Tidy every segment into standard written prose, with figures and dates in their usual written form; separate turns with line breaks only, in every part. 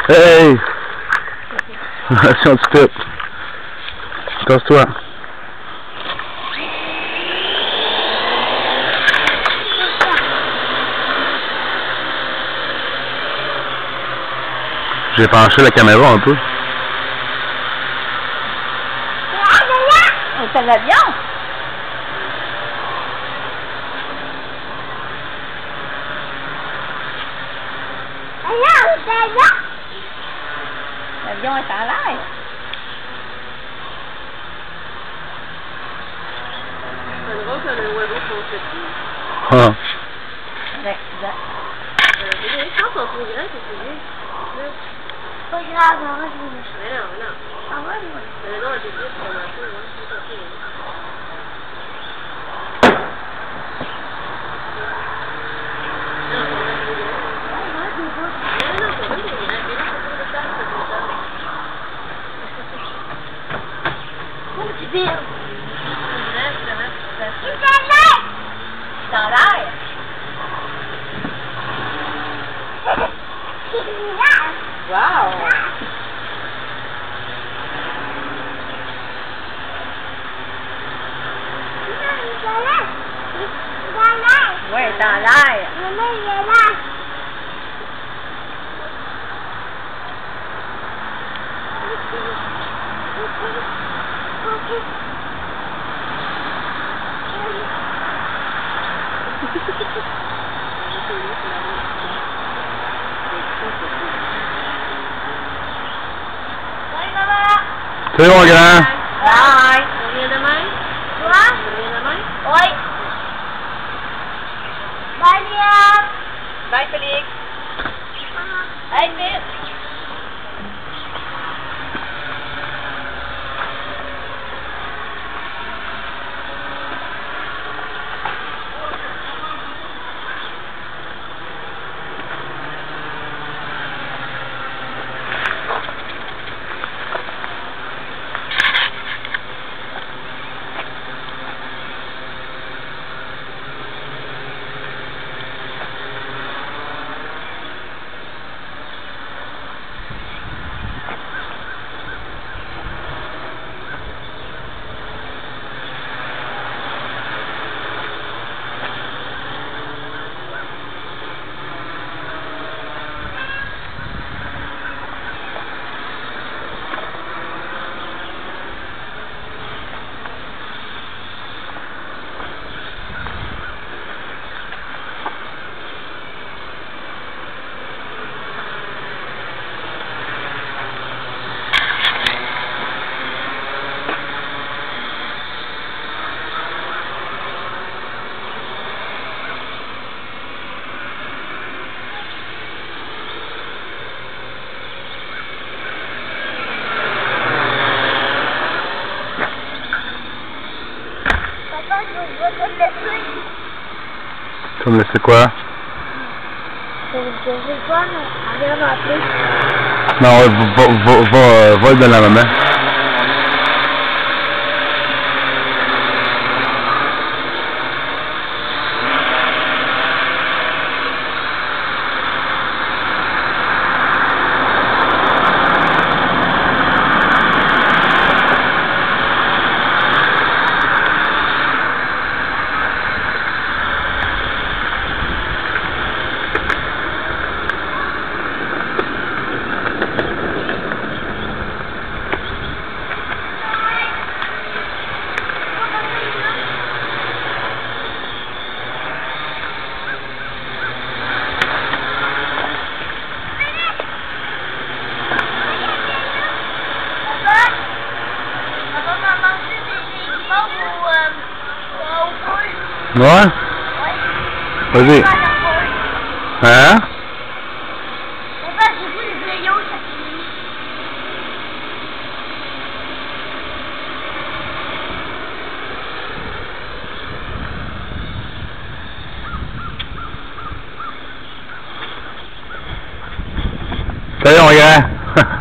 Hey! Attention, tu pètes. Tasse-toi. J'ai penché la caméra un peu.
C'est un avion. L'avion est en l'air.
C'est drôle que le oiseau soit petit.
Ah.
Je pense qu'on trouve grand, c'est bien.
Pas grave, on va jouer.
Mais non.
Ah ouais, moi.
Mais non, j'ai dit que ça marchait, ouais.
C'est dans l'air. Wow! Ouais, dans l'air.
Salut mon grand!
Bye!
On vient demain?
Quoi?
On vient demain?
Oui! Bye, Liam!
Bye, Félix!
Hey, Phil!
Comme laisser quoi?
Je sais pas, mais regarde un peu.
Non, va de la maman. Ouais? Vas-y. Hein? Salut mon gars!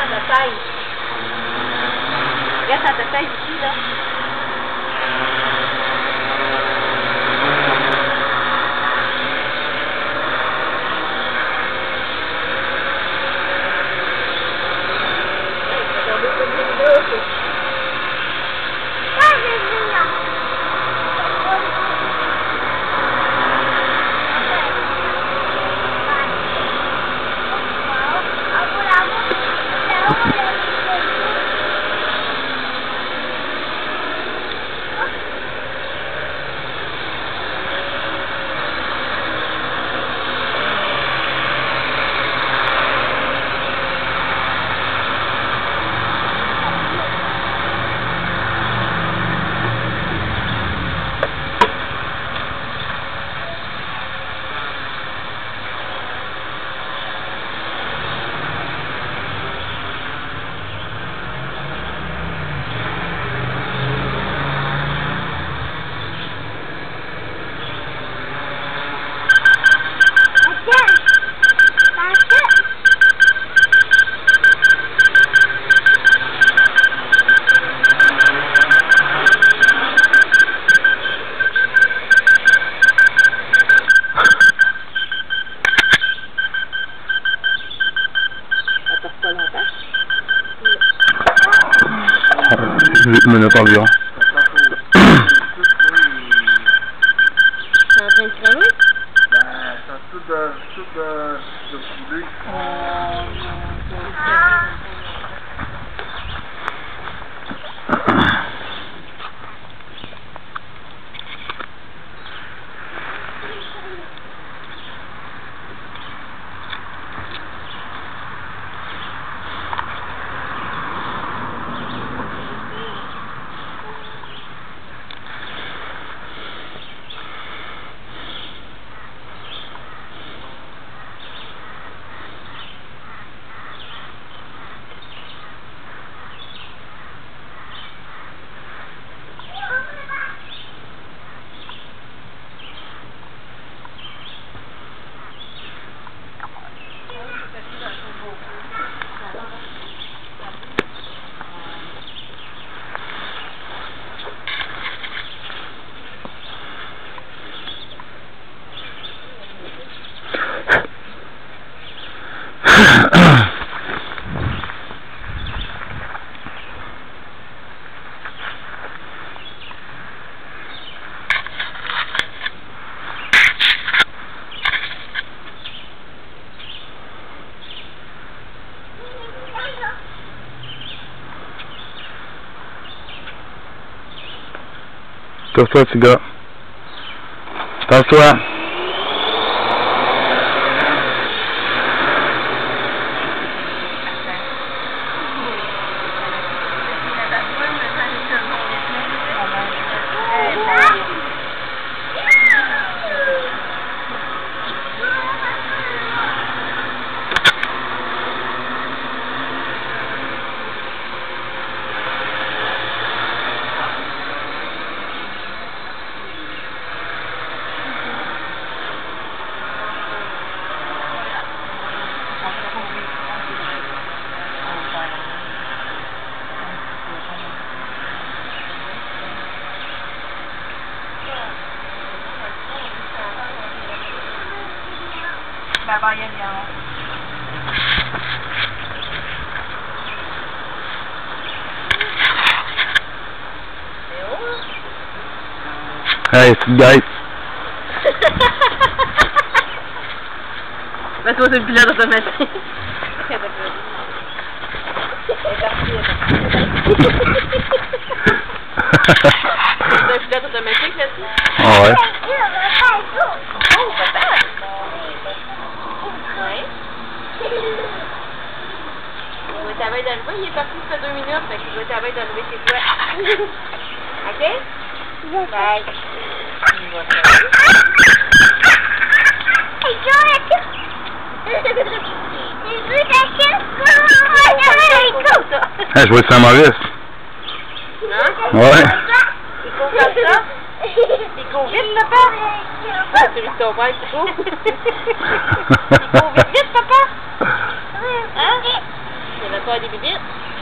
ta taille. Regarde à ta taille ici, là.
Je me note environ.
C'est en train de cramer?
Ben, ça tout de poulet.
Tasse-toi, petit gars. Tasse-toi. Hey, petite gueule.
Mets-toi sur le pilote automatique. C'est un pilote automatique là-dessus?
Ah ouais.
Oh, peut-être. Ouais. Il va t'arrêter d'arriver, il est parti, ça fait 2 minutes, fait qu'il va t'arrêter d'arriver chez toi. OK? Bye. Il va t'arriver.
Hey, je vois que c'est un Maurice.
Hein?
Ouais.
Il court comme ça? Il court vite, papa? Ah, tu ris de ton père, tu cours? Il court vite, papa? Hein? faire des bibites.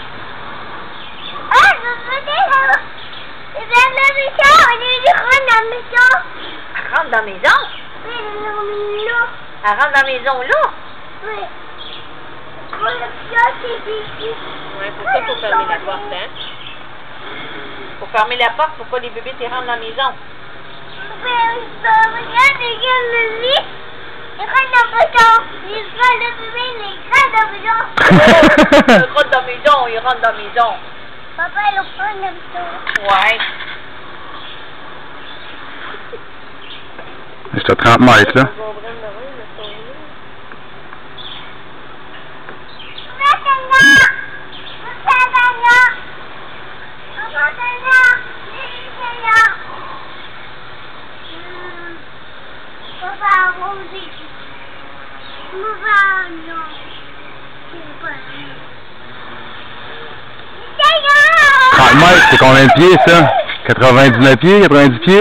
Ah, je veux dire, il vient de la maison, il rentre dans la maison.
Elle rentre dans la maison.
Oui, il est là.
Elle rentre dans la maison là.
Oui. Pour le pion, c'est ici.
Ouais, pour ça, il faut fermer la porte, hein. Faut fermer la porte pour pas les bébés qui rentrent dans la maison.
Regarde le lit. Il rentre dans la maison. Il prend le bébé, il rentre dans la maison.
Il rentre dans la maison, il rentre dans la maison.
Papa, il prend la maison.
Ouais.
J'étais à 30 mètres, là.
Papa,
30 mètres, c'est combien de pieds, ça? 99 pieds, 90 pieds?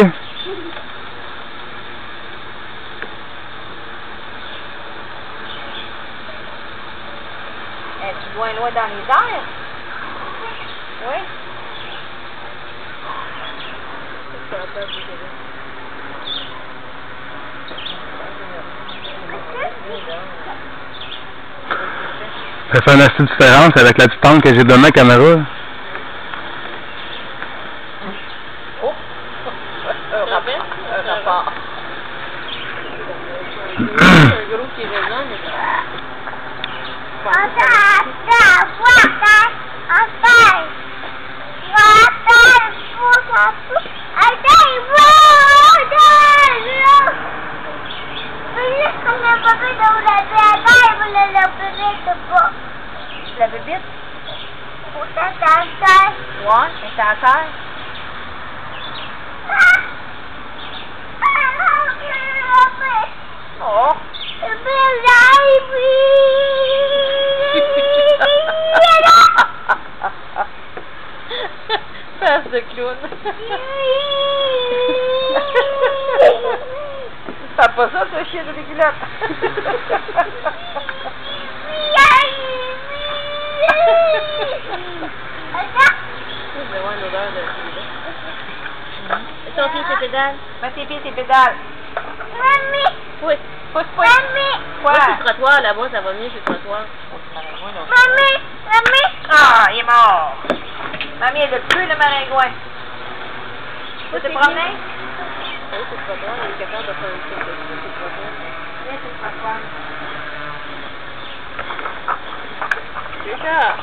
Es-tu loin dans les airs? Oui.
Ça fait une assez différence avec la distance que j'ai donnée à la caméra.
Oh! Un rapport. Un gros qui résonne. La bébite? Ouais, c'est à terre. Oh! Face de clown. T'as pas ça, ce chien de régulette? C'est vraiment une odeur de... Ton pied, c'est pédale. Mets tes pieds, c'est pédale. Oui. Pousse. Quoi? Sur le trottoir, là-bas, ça va mieux sur le trottoir. Ah, il est mort. Mamie, elle a tué le maringouin. Tu veux te promener? Oui, c'est le trottoir. Il est capable de faire une chose sur le trottoir. Oui, c'est le trottoir. C'est ça.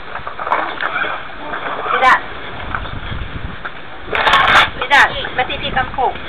Pédale. Mets tes pieds comme il faut.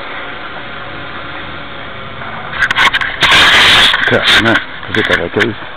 Non, c'est ta raqueuse.